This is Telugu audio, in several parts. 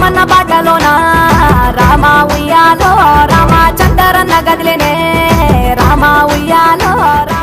రామన్న బాటలోన రామ ఉయ్యాలో రామ చందరన్న గదిలేనే రామ ఉయ్యాలో రామ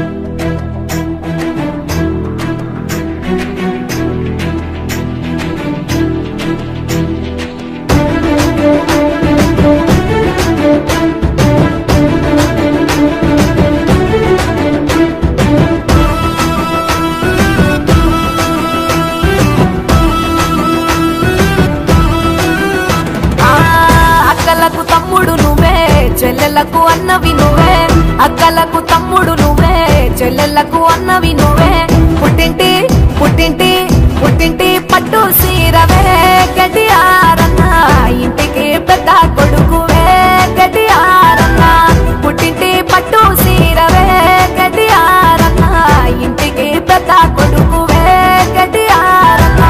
అక్కలకు తమ్ముడు నువ్వే చెల్లెలకు అన్నవి నువ్వే అక్కలకు తమ్ముడు నువ్వే చెల్లెలకు అన్నవి నువ్వే పుట్టింటి పుట్టింటి పుట్టింటి పట్టు సీరవే గడియారన్న ఇంటికి పెద్ద కొడుకువే గడియారన్న పుట్టింటి పట్టు సీరవే గడియారన్న ఇంటికి పెద్ద కొడుకువే గడియారన్న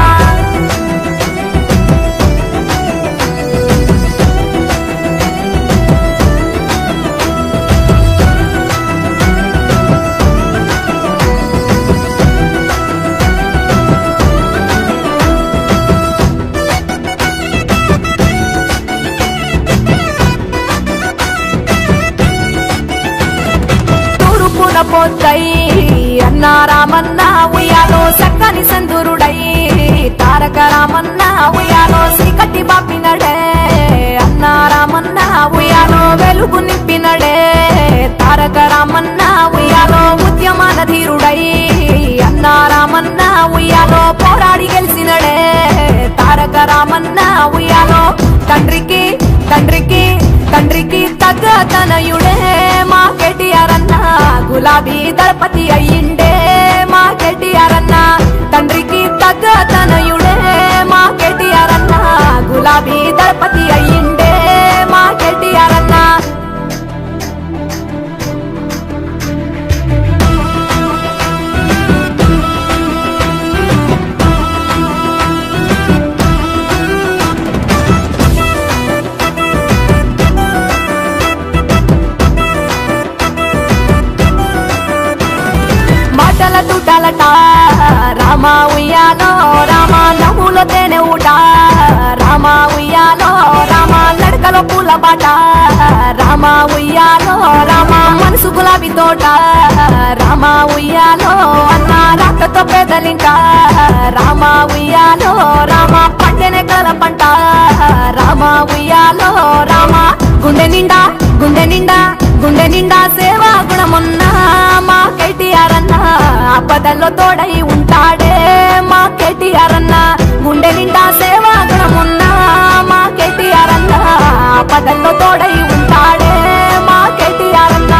పోతై అన్న రామన్న ఉయ్యాలో సక్కని సందురుడై తారక రామన్న ఉయ్యాలో శ్రీకట్టి బాపినడే అన్న రామన్న ఉయ్యాలో వెలుగు నింపినడే తారక రామన్న ఉయ్యాలో ఉద్యమాన ధీరుడై అన్న రామన్న ఉయ్యాలో పోరాడి గెలిచినడే తారక రామన్న ఉయ్యాలో తండ్రికి తండ్రికి తండ్రికి తగ్గ తనయుడే మా కేటీఆరన్న గులాబీ దళపతి అయ్యిండే మా కేటీఆరన్న తండ్రికి తగ్గ తనయుడే మా కేటీఆరన్న గులాబీ దళపతి అయ్యిండే మా కేటీఆరన్న తుటాలట రామ ఉయ్యాలో రామ నవ్వులో తేనె ఊట రామ ఉయ్యాలో రామ నడకలో పూల బాట రామ ఉయ్యాలో రామ మనసు గులాబీ తోట రామ ఉయ్యాలో అన్న రాకతో పేదలింట రామ ఉయ్యాలో రామ పంటనే కల పంట రామ ఉయ్యాలో రామ గుండె నిండా గుండె నిండా గుండె నిండా సేవా గుణమున్నా మా కేటీఆరన్న ఆపదల్లో తోడై ఉంటాడే మా కేటీఆరన్న గుండె నిండా సేవా గుణమున్నా మా కేటీఆరన్న ఆపదల్లో తోడై ఉంటాడే మా కేటీఆరన్న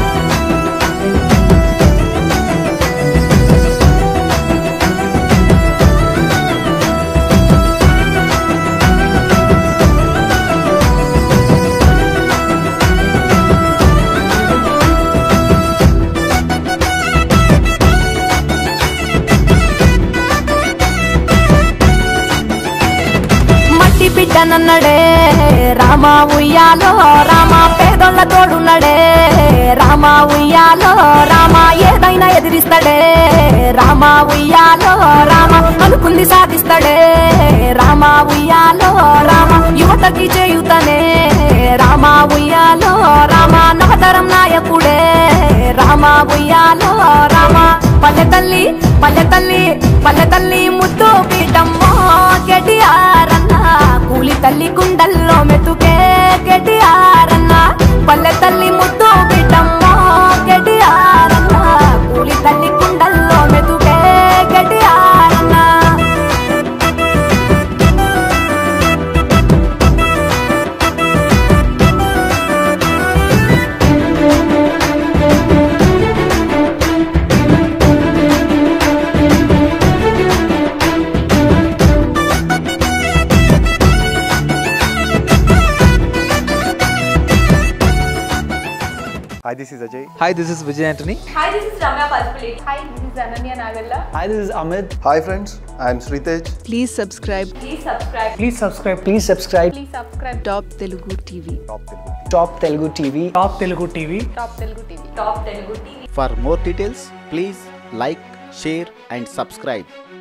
బిడ్డనన్నడే రామ ఉయ్యాలో రామ పేదోళ్ళ తోడున్నడే రామ ఉయ్యాలో రామ ఏదైనా ఎదిరిస్తాడే రామ ఉయ్యాలో రామ అనుకుంది సాధిస్తాడే రామ ఉయ్యాలో రామ యువతకి చేయుతనే రామ ఉయ్యాలో రామ నవతరం నాయకుడే రామ ఉయ్యాలో రామ పల్లె తల్లి పల్లె తల్లి పల్లె తల్లి ముద్దు పీఠమ్మో కేటీఆరన్న కూలి తల్లి కుండల్లో మెతుకే కేటీఆరన్న పల్లె తల్లి ముద్దు పీఠమ్మో కేటీఆరన్న కూలి తల్లి కుండల్లో మెతుకే కేటీఆరన్న Hi, this is Ajay. Hi, this is Vijay Antony. Hi, this is Ramya Palpulate. Hi, this is Ananya Nagalla. Hi, this is Amit. Hi friends, I am Sritej. Please subscribe. Please subscribe. Please subscribe. Please subscribe. Please subscribe. Top Telugu TV. Top Telugu TV. Top Telugu TV. Top Telugu TV. Top Telugu TV. For more details, please like, share and subscribe.